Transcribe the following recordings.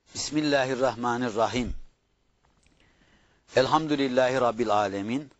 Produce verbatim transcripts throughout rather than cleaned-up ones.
Bismillahirrahmanirrahim. Elhamdülillahi Rabbil alemin.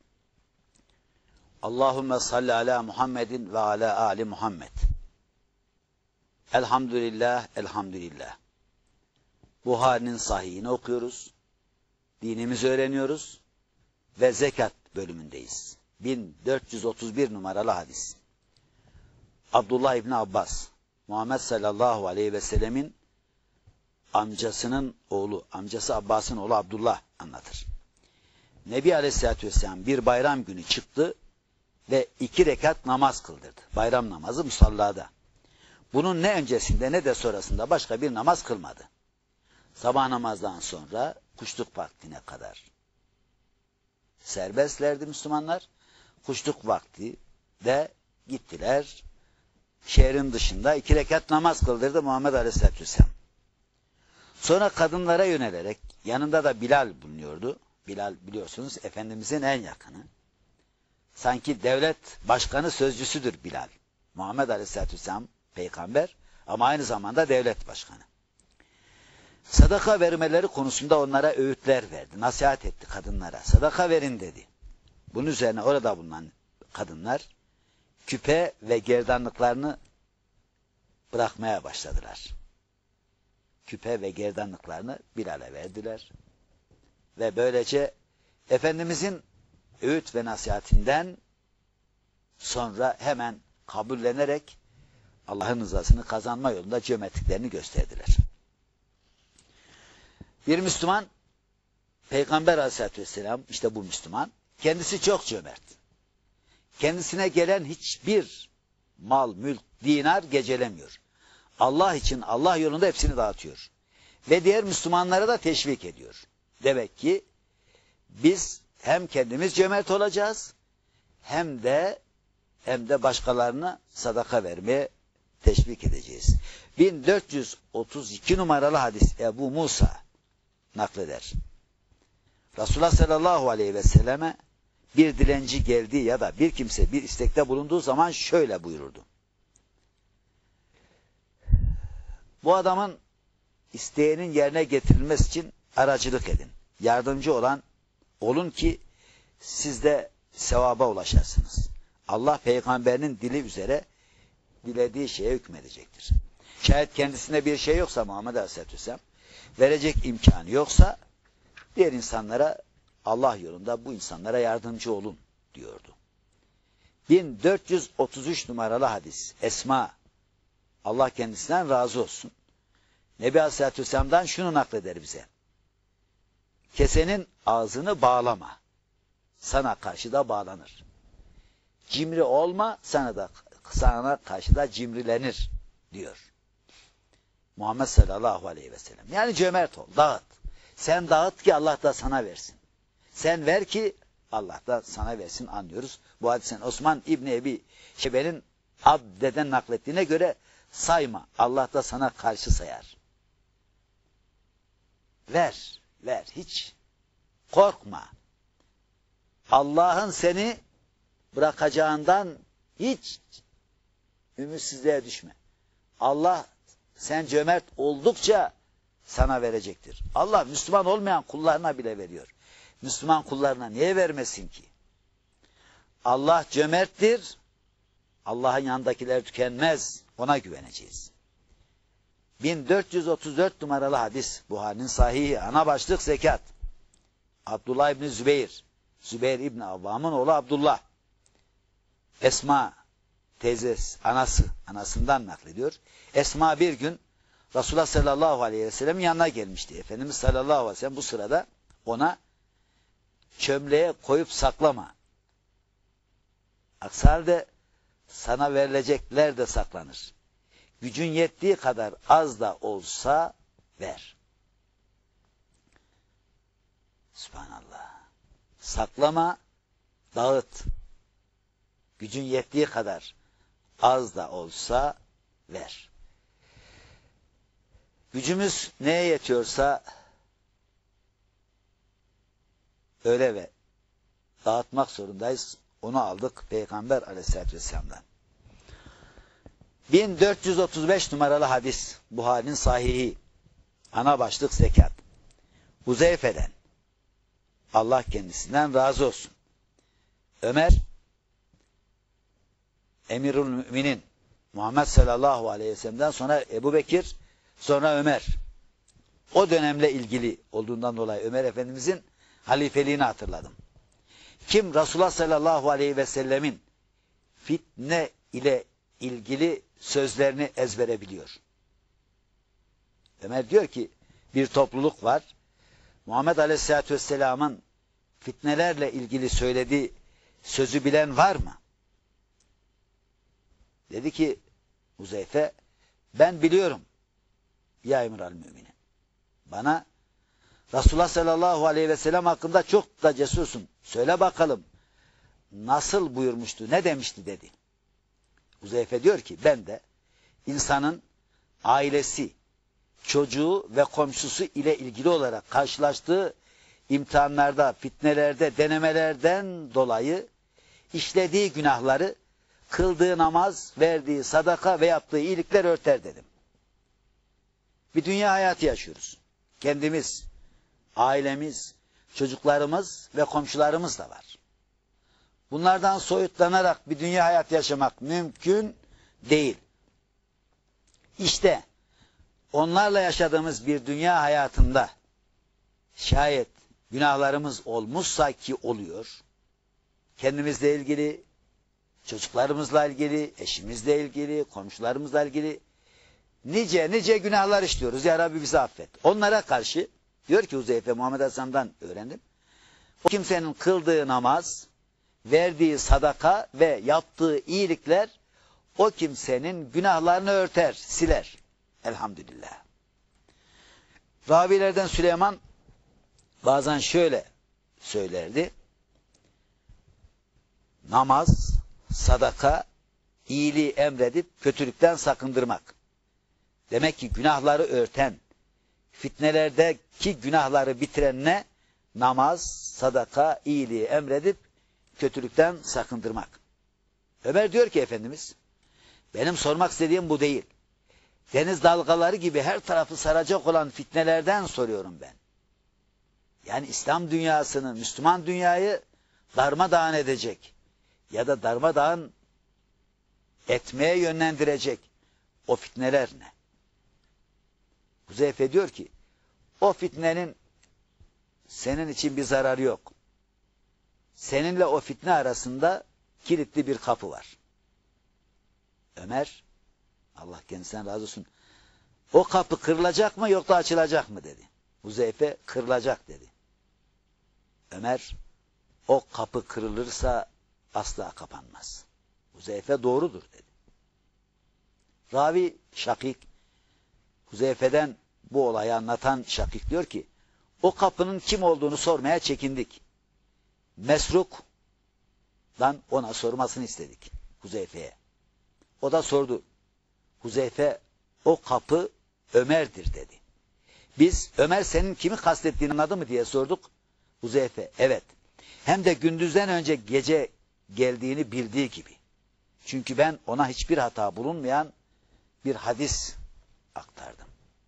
Allahümme salli ala Muhammedin ve ala ali Muhammed. Elhamdülillah, elhamdülillah. Buhari'nin sahihini okuyoruz. Dinimizi öğreniyoruz. Ve zekat bölümündeyiz. bin dört yüz otuz bir numaralı hadis. Abdullah İbni Abbas, Muhammed sallallahu aleyhi ve sellemin amcasının oğlu, amcası Abbas'ın oğlu Abdullah anlatır. Nebi Aleyhisselatü Vesselam bir bayram günü çıktı ve iki rekat namaz kıldırdı. Bayram namazı musallada. Bunun ne öncesinde ne de sonrasında başka bir namaz kılmadı. Sabah namazdan sonra kuşluk vaktine kadar serbestlerdi Müslümanlar. Kuşluk vakti de gittiler. Şehrin dışında iki rekat namaz kıldırdı Muhammed Aleyhisselatü Vesselam. Sonra kadınlara yönelerek, yanında da Bilal bulunuyordu. Bilal biliyorsunuz Efendimizin en yakını. Sanki devlet başkanı sözcüsüdür Bilal. Muhammed Aleyhisselatü Vesselam peygamber ama aynı zamanda devlet başkanı. Sadaka vermeleri konusunda onlara öğütler verdi. Nasihat etti kadınlara. Sadaka verin dedi. Bunun üzerine orada bulunan kadınlar küpe ve gerdanlıklarını bırakmaya başladılar. Küpe ve gerdanlıklarını Bilal'e verdiler. Ve böylece Efendimizin öğüt ve nasihatinden sonra hemen kabullenerek Allah'ın rızasını kazanma yolunda cömertliklerini gösterdiler. Bir Müslüman, Peygamber Aleyhisselatü Vesselam, işte bu Müslüman, kendisi çok cömert. Kendisine gelen hiçbir mal, mülk, dinar gecelemiyor. Allah için, Allah yolunda hepsini dağıtıyor. Ve diğer Müslümanlara da teşvik ediyor. Demek ki biz hem kendimiz cömert olacağız, hem de hem de başkalarına sadaka vermeye teşvik edeceğiz. bin dört yüz otuz iki numaralı hadis Ebu Musa nakleder. Resulullah sallallahu aleyhi ve selleme bir dilenci geldiği ya da bir kimse bir istekte bulunduğu zaman şöyle buyururdu. Bu adamın isteğinin yerine getirilmesi için aracılık edin. Yardımcı olan olun ki siz de sevaba ulaşarsınız. Allah peygamberinin dili üzere dilediği şeye hükmedecektir. Şayet kendisinde bir şey yoksa Muhammed Aleyhisselatü Vesselam verecek imkanı yoksa diğer insanlara Allah yolunda bu insanlara yardımcı olun diyordu. bin dört yüz otuz üç numaralı hadis Esma, Allah kendisinden razı olsun, Nebi Aleyhisselatü Vesselam'dan şunu nakleder bize. Kesenin ağzını bağlama. Sana karşı da bağlanır. Cimri olma, sana da sana karşı da cimrilenir diyor. Muhammed sallallahu aleyhi ve sellem. Yani cömert ol, dağıt. Sen dağıt ki Allah da sana versin. Sen ver ki Allah da sana versin anlıyoruz. Bu hadisen Osman İbni Ebi Şeybe'nin Abde'den naklettiğine göre sayma. Allah da sana karşı sayar. Ver, ver. Hiç korkma. Allah'ın seni bırakacağından hiç ümitsizliğe düşme. Allah sen cömert oldukça sana verecektir. Allah Müslüman olmayan kullarına bile veriyor. Müslüman kullarına niye vermesin ki? Allah cömerttir. Allah'ın yanındakiler tükenmez. Ona güveneceğiz. bin dört yüz otuz dört numaralı hadis Buhari'nin sahihi, ana başlık zekat. Abdullah İbni Zübeyir, Zübeyir İbni Avvam'ın oğlu Abdullah. Esma teyzesi, anası, anasından naklediyor. Esma bir gün Resulullah sallallahu aleyhi ve sellem'in yanına gelmişti. Efendimiz sallallahu aleyhi ve sellem bu sırada ona çömleğe koyup saklama. Aksi halde sana verilecekler de saklanır. Gücün yettiği kadar az da olsa ver. Sübhanallah. Saklama, dağıt. Gücün yettiği kadar az da olsa ver. Gücümüz neye yetiyorsa öyle ve dağıtmak zorundayız. Onu aldık Peygamber Aleyhisselatü Vesselam'dan. bin dört yüz otuz beş numaralı hadis Buhari'nin sahihi. Ana başlık zekat. Huzeyfe'den, Allah kendisinden razı olsun, Ömer, Emirül Müminin Muhammed sallallahu aleyhi ve sellem'den sonra Ebu Bekir, sonra Ömer. O dönemle ilgili olduğundan dolayı Ömer Efendimizin halifeliğini hatırladım. Kim Resulullah sallallahu aleyhi ve sellemin fitne ile ilgili sözlerini ezbere biliyor? Ömer diyor ki bir topluluk var. Muhammed aleyhissalatü vesselamın fitnelerle ilgili söylediği sözü bilen var mı? Dedi ki Huzeyfe, ben biliyorum ya Emirül Müminin. Bana Resulullah sallallahu aleyhi ve sellem hakkında çok da cesursun. Söyle bakalım nasıl buyurmuştu, ne demişti dedi. Huzeyfe diyor ki ben de insanın ailesi, çocuğu ve komşusu ile ilgili olarak karşılaştığı imtihanlarda, fitnelerde, denemelerden dolayı işlediği günahları kıldığı namaz, verdiği sadaka ve yaptığı iyilikler örter dedim. Bir dünya hayatı yaşıyoruz. Kendimiz, ailemiz, çocuklarımız ve komşularımız da var. Bunlardan soyutlanarak bir dünya hayatı yaşamak mümkün değil. İşte onlarla yaşadığımız bir dünya hayatında şayet günahlarımız olmuşsa ki oluyor, kendimizle ilgili, çocuklarımızla ilgili, eşimizle ilgili, komşularımızla ilgili nice nice günahlar işliyoruz. Ya Rabbi bizi affet. Onlara karşı diyor ki Huzeyfe, Muhammed Hasan'dan öğrendim. O kimsenin kıldığı namaz, verdiği sadaka ve yaptığı iyilikler o kimsenin günahlarını örter, siler. Elhamdülillah. Ravilerden Süleyman bazen şöyle söylerdi. Namaz, sadaka, iyiliği emredip kötülükten sakındırmak. Demek ki günahları örten, fitnelerdeki günahları bitiren ne? Namaz, sadaka, iyiliği emredip kötülükten sakındırmak. Ömer diyor ki Efendimiz, benim sormak istediğim bu değil. Deniz dalgaları gibi her tarafı saracak olan fitnelerden soruyorum ben. Yani İslam dünyasını, Müslüman dünyayı darmadağın edecek ya da darmadağın etmeye yönlendirecek o fitneler ne? Huzeyfe diyor ki, o fitnenin senin için bir zararı yok. Seninle o fitne arasında kilitli bir kapı var. Ömer, Allah kendisinden razı olsun, o kapı kırılacak mı yoksa açılacak mı dedi. Huzeyfe kırılacak dedi. Ömer, o kapı kırılırsa asla kapanmaz. Huzeyfe doğrudur dedi. Ravi Şakik, Huzeyfe'den bu olayı anlatan Şakik diyor ki, o kapının kim olduğunu sormaya çekindik. Mesruk'dan ona sormasını istedik Huzeyfe'ye. O da sordu. Huzeyfe, o kapı Ömer'dir dedi. Biz Ömer senin kimi kastettiğini anladı mı diye sorduk. Huzeyfe, evet. Hem de gündüzden önce gece geldiğini bildiği gibi. Çünkü ben ona hiçbir hata bulunmayan bir hadis aktardım.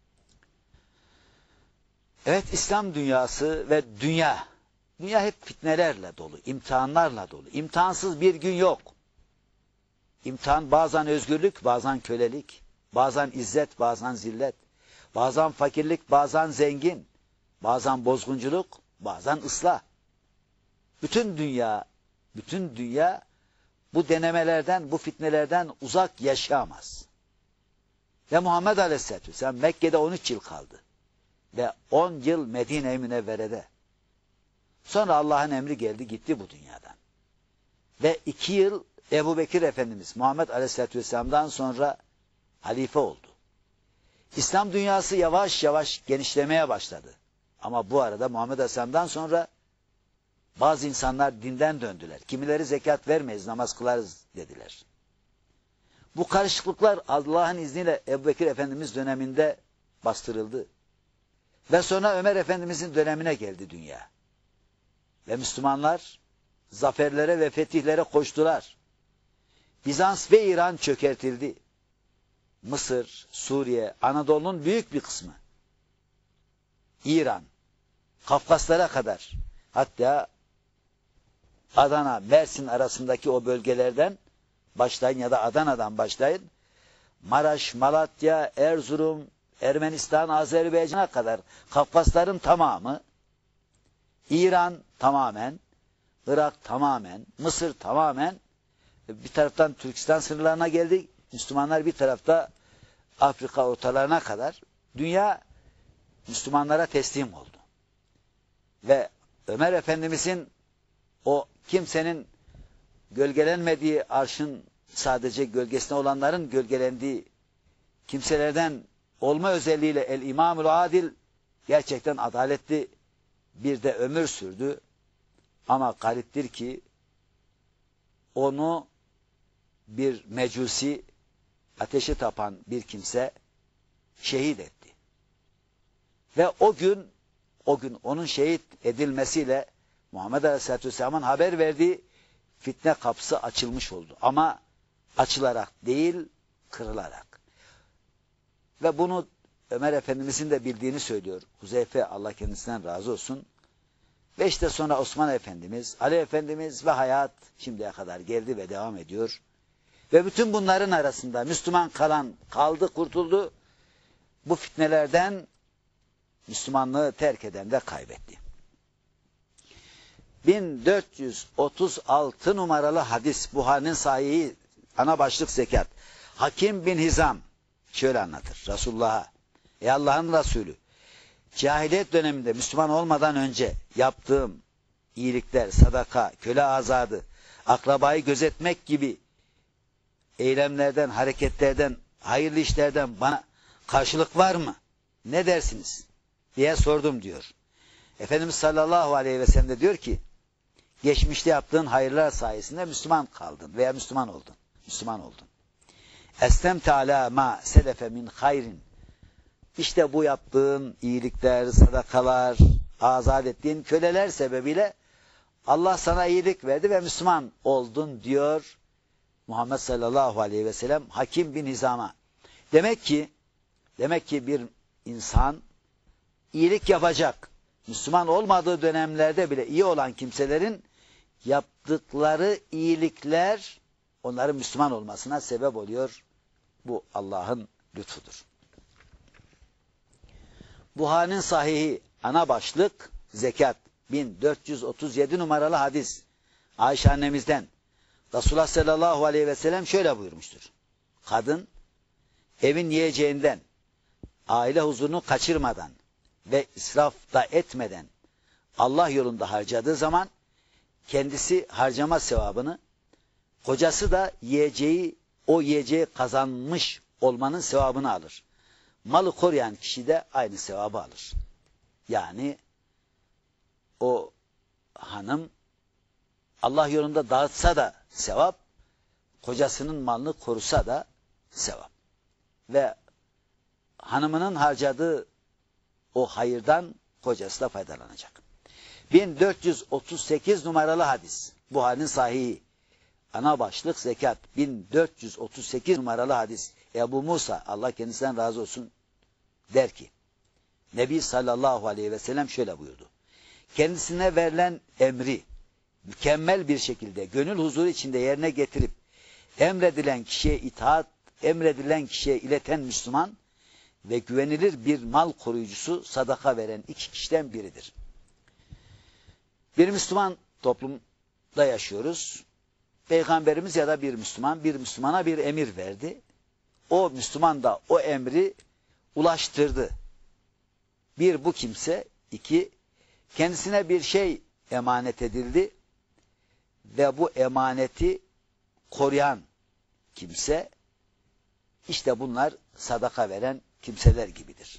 Evet, İslam dünyası ve dünya, dünya hep fitnelerle dolu, imtihanlarla dolu. İmtihansız bir gün yok. İmtihan bazen özgürlük, bazen kölelik, bazen izzet, bazen zillet, bazen fakirlik, bazen zengin, bazen bozgunculuk, bazen ıslah. Bütün dünya, bütün dünya bu denemelerden, bu fitnelerden uzak yaşayamaz. Ve Muhammed Aleyhisselatü Vesselam Mekke'de on üç yıl kaldı. Ve on yıl Medine-i Münevvere'de. Sonra Allah'ın emri geldi gitti bu dünyadan. Ve iki yıl Ebu Bekir Efendimiz Muhammed Aleyhisselatü Vesselam'dan sonra halife oldu. İslam dünyası yavaş yavaş genişlemeye başladı. Ama bu arada Muhammed Aleyhisselam'dan sonra bazı insanlar dinden döndüler. Kimileri zekat vermeyiz, namaz kılarız dediler. Bu karışıklıklar Allah'ın izniyle Ebu Bekir Efendimiz döneminde bastırıldı. Ve sonra Ömer Efendimizin dönemine geldi dünya. Ve Müslümanlar zaferlere ve fetihlere koştular. Bizans ve İran çökertildi. Mısır, Suriye, Anadolu'nun büyük bir kısmı İran, Kafkaslara kadar, hatta Adana, Mersin arasındaki o bölgelerden başlayın ya da Adana'dan başlayın. Maraş, Malatya, Erzurum, Ermenistan, Azerbaycan'a kadar Kafkasların tamamı, İran tamamen, Irak tamamen, Mısır tamamen, bir taraftan Türkistan sınırlarına geldik. Müslümanlar bir tarafta Afrika ortalarına kadar dünya Müslümanlara teslim oldu. Ve Ömer Efendimizin o kimsenin gölgelenmediği arşın sadece gölgesine olanların gölgelendiği kimselerden olma özelliğiyle El İmamul Adil gerçekten adaletli bir de ömür sürdü. Ama gariptir ki onu bir mecusi, ateşe tapan bir kimse şehit etti. Ve o gün, o gün onun şehit edilmesiyle Muhammed Aleyhisselatü Vesselam'ın haber verdiği fitne kapısı açılmış oldu. Ama açılarak değil, kırılarak. Ve bunu Ömer Efendimizin de bildiğini söylüyor. Huzeyfe, Allah kendisinden razı olsun. Ve işte sonra Osman Efendimiz, Ali Efendimiz ve hayat şimdiye kadar geldi ve devam ediyor. Ve bütün bunların arasında Müslüman kalan kaldı, kurtuldu. Bu fitnelerden Müslümanlığı terk eden de kaybetti. bin dört yüz otuz altı numaralı hadis, Buhari'nin sahihi, ana başlık zekat. Hakim bin Hizam şöyle anlatır Resulullah'a. Ey Allah'ın Resulü, cahiliyet döneminde Müslüman olmadan önce yaptığım iyilikler, sadaka, köle azadı, akrabayı gözetmek gibi eylemlerden, hareketlerden, hayırlı işlerden bana karşılık var mı? Ne dersiniz? Diye sordum diyor. Efendimiz sallallahu aleyhi ve sellem de diyor ki, geçmişte yaptığın hayırlar sayesinde Müslüman kaldın veya Müslüman oldun. Müslüman oldun. Estemte ala ma selefe min hayrin. İşte bu yaptığın iyilikler, sadakalar, azat ettiğin köleler sebebiyle Allah sana iyilik verdi ve Müslüman oldun diyor Muhammed sallallahu aleyhi ve sellem Hakim bin Hizam'a. Demek ki demek ki bir insan iyilik yapacak. Müslüman olmadığı dönemlerde bile iyi olan kimselerin yaptıkları iyilikler onların Müslüman olmasına sebep oluyor. Bu Allah'ın lütfudur. Buhari'nin sahihi ana başlık zekat bin dört yüz otuz yedi numaralı hadis. Ayşe annemizden Resulullah sallallahu aleyhi ve sellem şöyle buyurmuştur. Kadın evin yiyeceğinden, aile huzurunu kaçırmadan ve israf da etmeden Allah yolunda harcadığı zaman kendisi harcama sevabını, kocası da yiyeceği, o yiyeceği kazanmış olmanın sevabını alır. Malı koruyan kişi de aynı sevabı alır. Yani o hanım Allah yolunda dağıtsa da sevap, kocasının malını korusa da sevap. Ve hanımının harcadığı o hayırdan kocası da faydalanacak. bin dört yüz otuz sekiz numaralı hadis. Buhari'nin sahihi. Ana başlık zekat. bin dört yüz otuz sekiz numaralı hadis. Ebu Musa, Allah kendisinden razı olsun, der ki, Nebi sallallahu aleyhi ve sellem şöyle buyurdu. Kendisine verilen emri mükemmel bir şekilde gönül huzuru içinde yerine getirip emredilen kişiye itaat, emredilen kişiye ileten Müslüman ve güvenilir bir mal koruyucusu, sadaka veren iki kişiden biridir. Bir Müslüman toplumda yaşıyoruz. Peygamberimiz ya da bir Müslüman bir Müslümana bir emir verdi. O Müslüman da o emri ulaştırdı. Bir, bu kimse. İki, kendisine bir şey emanet edildi ve bu emaneti koruyan kimse, işte bunlar sadaka veren kimseler gibidir.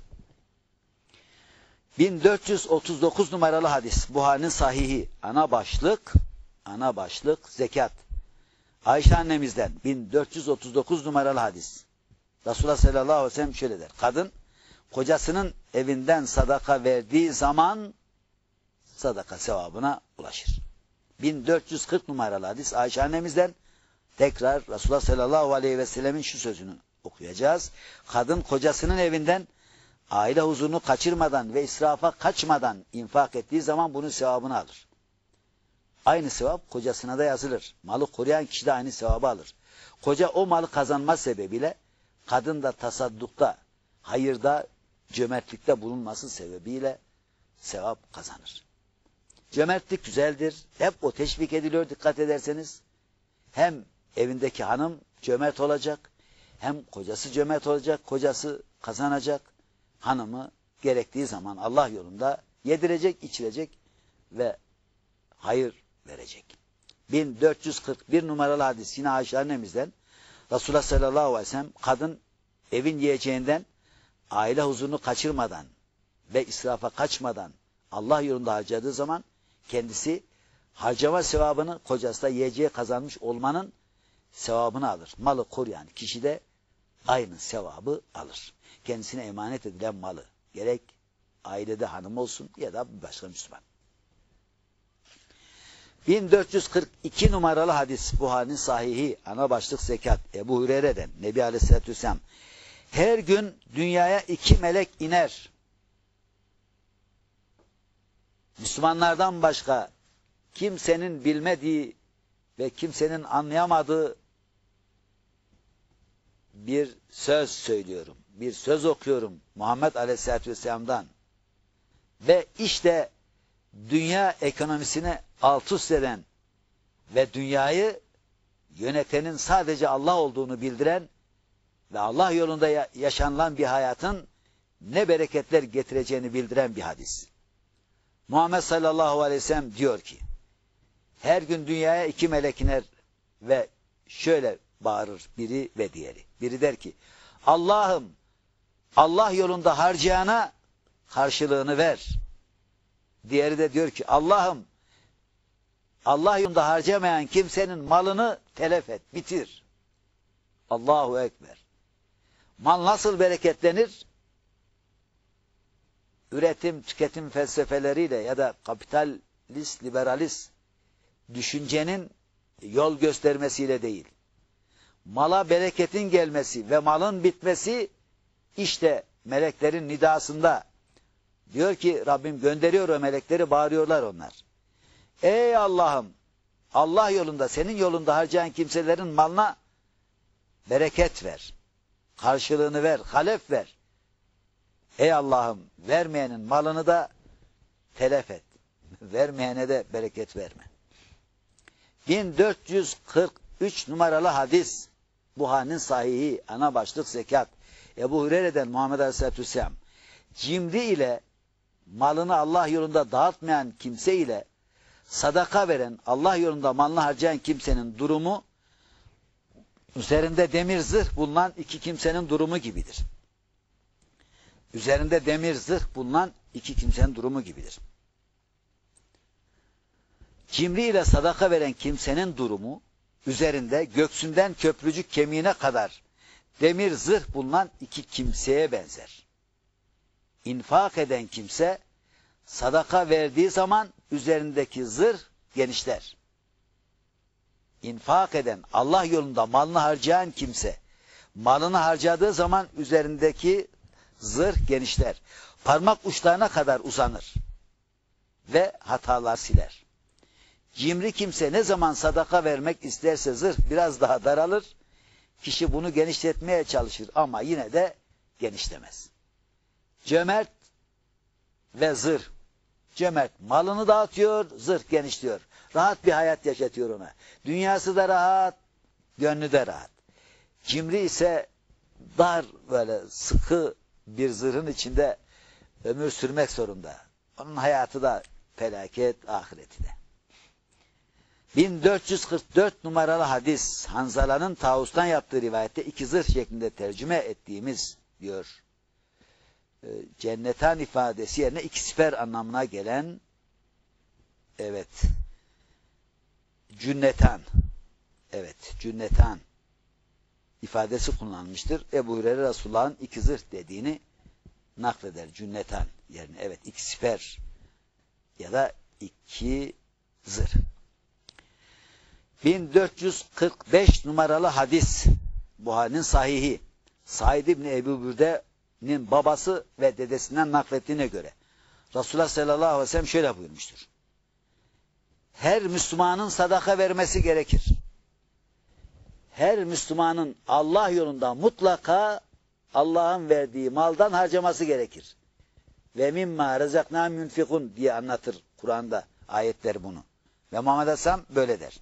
bin dört yüz otuz dokuz numaralı hadis. Buhari'nin sahihi. Ana başlık, ana başlık zekat. Ayşe annemizden bin dört yüz otuz dokuz numaralı hadis. Resulullah sallallahu aleyhi ve sellem şöyle der. Kadın kocasının evinden sadaka verdiği zaman sadaka sevabına ulaşır. bin dört yüz kırk numaralı hadis Ayşe annemizden tekrar Resulullah sallallahu aleyhi ve sellemin şu sözünü okuyacağız. Kadın kocasının evinden aile huzurunu kaçırmadan ve israfa kaçmadan infak ettiği zaman bunun sevabını alır. Aynı sevap kocasına da yazılır. Malı koruyan kişi de aynı sevabı alır. Koca o malı kazanma sebebiyle kadın da tasaddukta, hayırda, cömertlikte bulunması sebebiyle sevap kazanır. Cömertlik güzeldir. Hep o teşvik ediliyor dikkat ederseniz. Hem evindeki hanım cömert olacak, hem kocası cömert olacak, kocası kazanacak, hanımı gerektiği zaman Allah yolunda yedirecek, içirecek ve hayır verecek. bin dört yüz kırk bir numaralı hadis yine Ayşe annemizden, Resulullah sallallahu aleyhi ve sellem kadın evin yiyeceğinden aile huzurunu kaçırmadan ve israfa kaçmadan Allah yolunda harcadığı zaman kendisi harcama sevabını kocası da yiyeceği kazanmış olmanın sevabını alır. Malı koruyan kişi de aynı sevabı alır. Kendisine emanet edilen malı gerek ailede hanım olsun ya da başka Müslüman. bin dört yüz kırk iki numaralı hadis Buhari'nin sahihi ana başlık zekat Ebu Hureyre'den Nebi Aleyhisselatü Vesselam her gün dünyaya iki melek iner. Müslümanlardan başka kimsenin bilmediği ve kimsenin anlayamadığı bir söz söylüyorum. Bir söz okuyorum Muhammed Aleyhisselatü Vesselam'dan. Ve işte dünya ekonomisini alt üst eden ve dünyayı yönetenin sadece Allah olduğunu bildiren ve Allah yolunda yaşanılan bir hayatın ne bereketler getireceğini bildiren bir hadis. Muhammed sallallahu aleyhi ve sellem diyor ki, her gün dünyaya iki melek iner ve şöyle bağırır biri ve diğeri. Biri der ki, Allah'ım Allah yolunda harcayana karşılığını ver. Diğeri de diyor ki, Allah'ım Allah yolunda harcamayan kimsenin malını telef et, bitir. Allahu Ekber. Mal nasıl bereketlenir? Üretim, tüketim felsefeleriyle ya da kapitalist, liberalist düşüncenin yol göstermesiyle değil. Mala bereketin gelmesi ve malın bitmesi işte meleklerin nidasında. Diyor ki Rabbim gönderiyor o melekleri, bağırıyorlar onlar. Ey Allah'ım Allah yolunda, senin yolunda harcayan kimselerin malına bereket ver. Karşılığını ver, halef ver. Ey Allah'ım vermeyenin malını da telef et. Vermeyene de bereket verme. bin dört yüz kırk üç numaralı hadis Buhari'nin sahihi ana başlık zekat Ebu Hureyre'den Muhammed Aleyhisselatü Vesselam cimri ile malını Allah yolunda dağıtmayan kimse ile sadaka veren, Allah yolunda malını harcayan kimsenin durumu üzerinde demir zırh bulunan iki kimsenin durumu gibidir. Üzerinde demir zırh bulunan iki kimsenin durumu gibidir. Cimri ile sadaka veren kimsenin durumu üzerinde göksünden köprücük kemiğine kadar demir zırh bulunan iki kimseye benzer. İnfak eden kimse sadaka verdiği zaman üzerindeki zırh genişler. İnfak eden, Allah yolunda malını harcayan kimse malını harcadığı zaman üzerindeki zırh genişler. Parmak uçlarına kadar uzanır ve hatalar siler. Cimri kimse ne zaman sadaka vermek isterse zırh biraz daha daralır. Kişi bunu genişletmeye çalışır ama yine de genişlemez. Cömert ve zırh. Cömert malını dağıtıyor, zırh genişliyor. Rahat bir hayat yaşatıyor ona. Dünyası da rahat, gönlü de rahat. Cimri ise dar, böyle sıkı bir zırhın içinde ömür sürmek zorunda. Onun hayatı da felaket, ahireti de. bin dört yüz kırk dört numaralı hadis Hanzala'nın Tavus'tan yaptığı rivayette iki zırh şeklinde tercüme ettiğimiz diyor. Cennetan ifadesi yerine iki siper anlamına gelen evet cünnetan evet cünnetan ifadesi kullanılmıştır. Ebu Hureyre Resulullah'ın iki zırh dediğini nakleder. Cünnetan yerine evet iki siper ya da iki zırh. bin dört yüz kırk beş numaralı hadis Buhari'nin sahihi Said İbni Ebu Bürde Müslim'in babası ve dedesinden naklettiğine göre Resulullah sallallahu aleyhi ve sellem şöyle buyurmuştur. Her Müslümanın sadaka vermesi gerekir. Her Müslümanın Allah yolunda mutlaka Allah'ın verdiği maldan harcaması gerekir. Ve mimma rezaknâhum yunfikun diye anlatır Kur'an'da ayetler bunu. Ve Muhammed Aleyhisselam böyle der.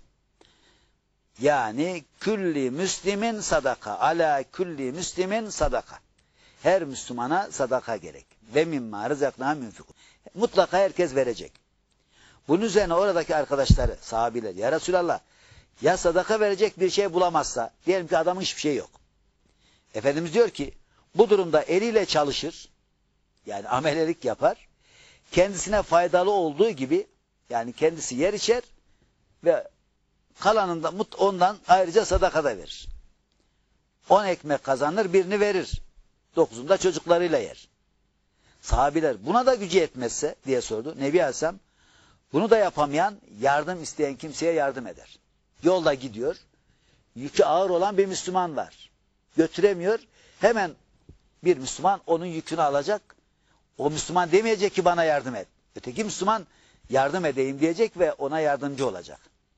Yani külli müslimin sadaka, ala külli müslimin sadaka. Her Müslümana sadaka gerek. Ve mimma rezaknâhum yunfikun. Mutlaka herkes verecek. Bunun üzerine oradaki arkadaşları, sahabiler, ya Resulallah, ya sadaka verecek bir şey bulamazsa, diyelim ki adamın hiçbir şey yok. Efendimiz diyor ki, bu durumda eliyle çalışır, yani amelelik yapar, kendisine faydalı olduğu gibi, yani kendisi yer içer ve kalanında ondan ayrıca sadaka da verir. On ekmek kazanır, birini verir. Dokuzunda çocuklarıyla yer. Sahabiler buna da gücü yetmezse diye sordu. Nebi Aleyhisselam, bunu da yapamayan, yardım isteyen kimseye yardım eder. Yolda gidiyor, yükü ağır olan bir Müslüman var. Götüremiyor, hemen bir Müslüman onun yükünü alacak. O Müslüman demeyecek ki bana yardım et. Öteki Müslüman yardım edeyim diyecek ve ona yardımcı olacak.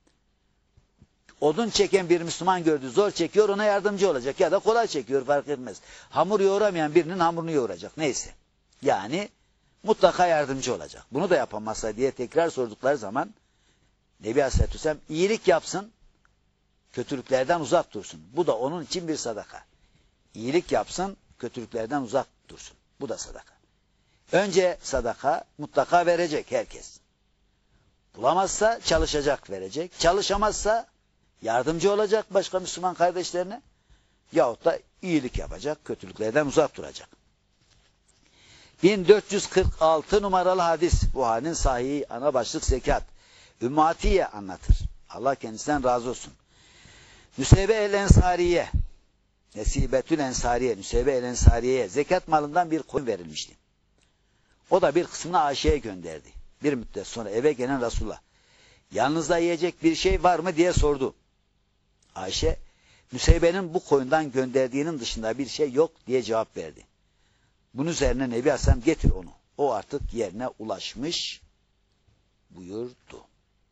Odun çeken bir Müslüman gördü, zor çekiyor, ona yardımcı olacak. Ya da kolay çekiyor, fark etmez. Hamur yoğuramayan birinin hamurunu yoğuracak. Neyse. Yani mutlaka yardımcı olacak. Bunu da yapamazsa diye tekrar sordukları zaman Nebi Aleyhisselatü Vesselam iyilik yapsın, kötülüklerden uzak dursun. Bu da onun için bir sadaka. İyilik yapsın, kötülüklerden uzak dursun. Bu da sadaka. Önce sadaka mutlaka verecek herkes. Bulamazsa çalışacak, verecek. Çalışamazsa yardımcı olacak başka Müslüman kardeşlerine. Yahut da iyilik yapacak, kötülüklerden uzak duracak. bin dört yüz kırk altı numaralı hadis. Bu hadin sahihi ana başlık zekat. Ümmü Atiye anlatır. Allah kendisinden razı olsun. Nüseybe el-Ensariye, Nesibetül Ensariye, Nüseybe el-Ensariye'ye zekat malından bir koyun verilmişti. O da bir kısmını Ayşe'ye gönderdi. Bir müddet sonra eve gelen Resulullah, yanınızda yiyecek bir şey var mı diye sordu. Ayşe, Nüseybe'nin bu koyundan gönderdiğinin dışında bir şey yok diye cevap verdi. Bunun üzerine Nebi Aleyhisselam getir onu. O artık yerine ulaşmış buyurdu.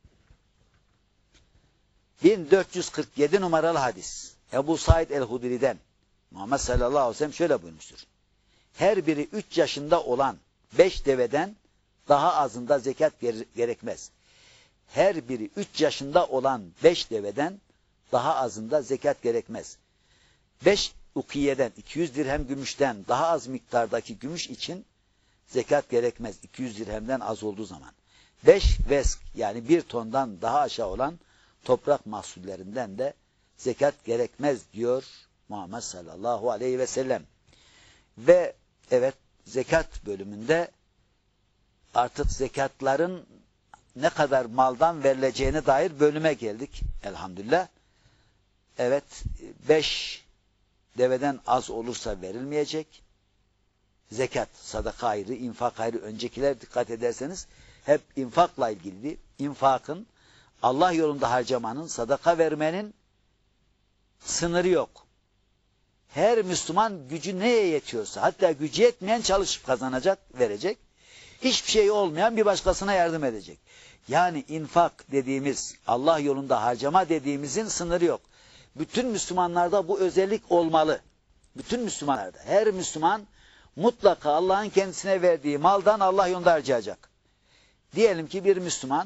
bin dört yüz kırk yedi numaralı hadis. Ebu Said el-Hudri'den Muhammed sallallahu aleyhi ve sellem şöyle buyurmuştur. Her biri üç yaşında olan beş deveden daha azında zekat gerekmez. Her biri üç yaşında olan beş deveden daha azında zekat gerekmez. beş ukiyeden, iki yüz dirhem gümüşten daha az miktardaki gümüş için zekat gerekmez. iki yüz dirhemden az olduğu zaman. beş vesk yani bir tondan daha aşağı olan toprak mahsullerinden de zekat gerekmez diyor Muhammed sallallahu aleyhi ve sellem. Ve evet, zekat bölümünde artık zekatların ne kadar maldan verileceğine dair bölüme geldik elhamdülillah. Evet, beş deveden az olursa verilmeyecek. Zekat, sadaka ayrı, infak ayrı. Öncekiler dikkat ederseniz hep infakla ilgili. İnfakın, Allah yolunda harcamanın, sadaka vermenin sınırı yok. Her Müslüman gücü neye yetiyorsa, hatta gücü yetmeyen çalışıp kazanacak, verecek. Hiçbir şey olmayan bir başkasına yardım edecek. Yani infak dediğimiz, Allah yolunda harcama dediğimizin sınırı yok. Bütün Müslümanlarda bu özellik olmalı. Bütün Müslümanlarda. Her Müslüman mutlaka Allah'ın kendisine verdiği maldan Allah yolunda harcayacak. Diyelim ki bir Müslüman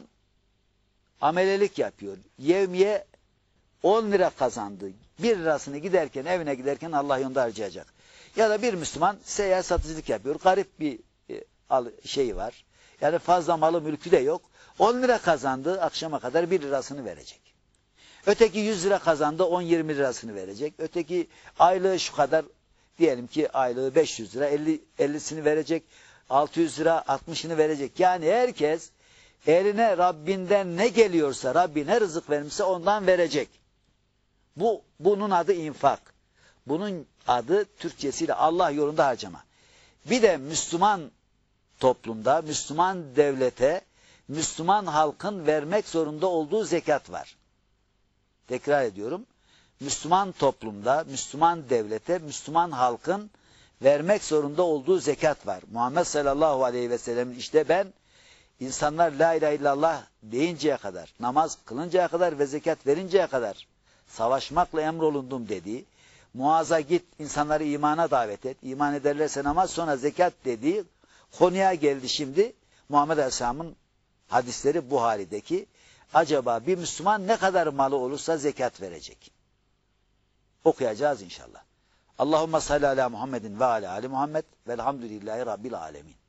amelelik yapıyor. Yevmiye on lira kazandı. bir lirasını giderken, evine giderken Allah yolunda harcayacak. Ya da bir Müslüman seyyar satıcılık yapıyor. Garip bir şey var. Yani fazla malı mülkü de yok. on lira kazandı, akşama kadar bir lirasını verecek. Öteki yüz lira kazandı, on yirmi lirasını verecek. Öteki aylığı şu kadar, diyelim ki aylığı beş yüz lira, elli, ellisini verecek. altı yüz lira, altmışını verecek. Yani herkes eline Rabbinden ne geliyorsa, Rabbi ne rızık vermişse ondan verecek. Bu, bunun adı infak. Bunun adı Türkçesiyle Allah yolunda harcama. Bir de Müslüman toplumda, Müslüman devlete, Müslüman halkın vermek zorunda olduğu zekat var. Tekrar ediyorum. Müslüman toplumda, Müslüman devlete, Müslüman halkın vermek zorunda olduğu zekat var. Muhammed sallallahu aleyhi ve sellem'in işte ben insanlar la ilahe illallah deyinceye kadar, namaz kılıncaya kadar ve zekat verinceye kadar savaşmakla emrolundum dediği, Muaz'a git insanları imana davet et, iman ederlerse namaz sonra zekat dediği konuya geldi şimdi. Muhammed Aleyhisselam'ın hadisleri Buhari'deki, acaba bir Müslüman ne kadar malı olursa zekat verecek? Okuyacağız inşallah. Allahümme salli ala Muhammedin ve ala ali Muhammed velhamdülillahi Rabbil alemin.